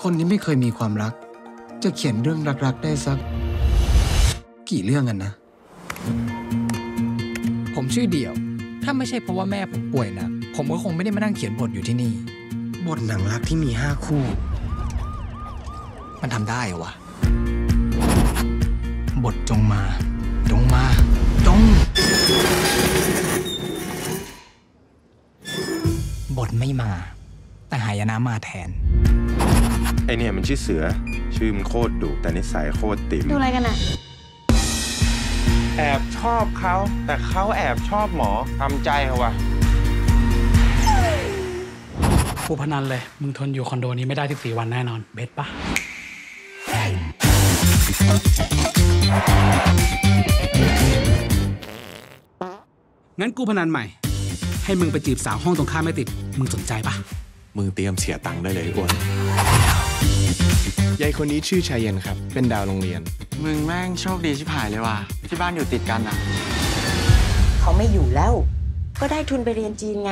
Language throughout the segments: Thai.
คนที่ไม่เคยมีความรักจะเขียนเรื่องรักๆได้สักกี่เรื่องกันนะผมชื่อเดี่ยวถ้าไม่ใช่เพราะว่าแม่ผมป่วยนะผมก็คงไม่ได้มานั่งเขียนบทอยู่ที่นี่บทหนังรักที่มี5 คู่มันทำได้วะบทจงมาจงบทไม่มาแต่หายนะมาแทนไอเนี่ยมันชื่อเสือชื่อมันโคตรดุแต่นิสัยโคตรติ๋มดูอะไรกันอะแอบชอบเขาแต่เขาแอบชอบหมอทำใจเขาวะกูพนันเลยมึงทนอยู่คอนโดนี้ไม่ได้14 วันแน่นอนเบ็ดปะงั้นกูพนันใหม่ให้มึงไปจีบสาวห้องตรงข้ามไม่ติดมึงสนใจปะมึงเตรียมเสียตังค์ได้เลยอ้วนยายคนนี้ชื่อชายเย็นครับเป็นดาวโรงเรียนมึงแม่งโชคดีชิบหายเลยว่ะที่บ้านอยู่ติดกันอ่ะเขาไม่อยู่แล้วก็ได้ทุนไปเรียนจีนไง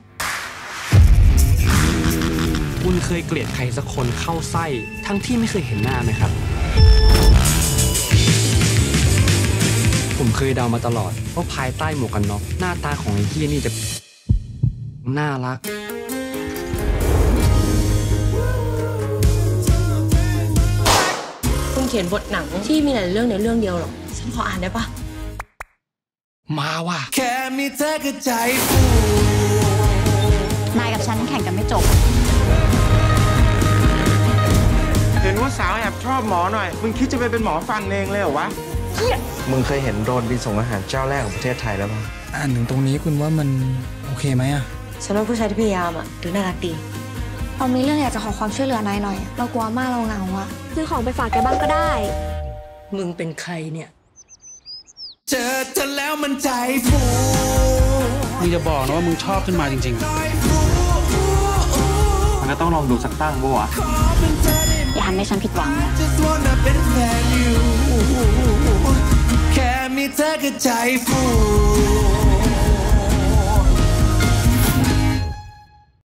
คุณเคยเกลียดใครสักคนเข้าไส้ทั้งที่ไม่เคยเห็นหน้าไหมครับผมเคยเดามาตลอดว่าภายใต้หมวกกันน็อกหน้าตาของไอ้เหี้ยนี่จะน่ารักคุณเขียนบทหนังที่มีหลายเรื่องในเรื่องเดียวหรอฉันขออ่านได้ปะมาว่ะแค่มีเธอกับใจฟูนายกับฉันแข่งกันไม่จบเห็นว่าสาวแอบชอบหมอหน่อยมึงคิดจะไปเป็นหมอฟันเองเลยเหรอวะมึงเคยเห็นโดรนบินส่งอาหารเจ้าแรกของประเทศไทยแล้วป่ะอ่านถึงตรงนี้คุณว่ามันโอเคไหมอะฉันว่าผู้ชายที่พยายามอะดูน่ารักดีเรามีเรื่องอยากจะขอความช่วยเหลือนายหน่อยเรากลัวมากเราเหงาอะซื้อของไปฝากแกบ้างก็ได้มึงเป็นใครเนี่ยเจอเธอแล้วมันใจฟูมึงจะบอกนะว่ามึงชอบขึ้นมาจริงๆมันก็ต้องลองดูสักตั้งบ่วะอย่าทำให้ฉันผิดหวังนะแค่มีเธอกับใจฟู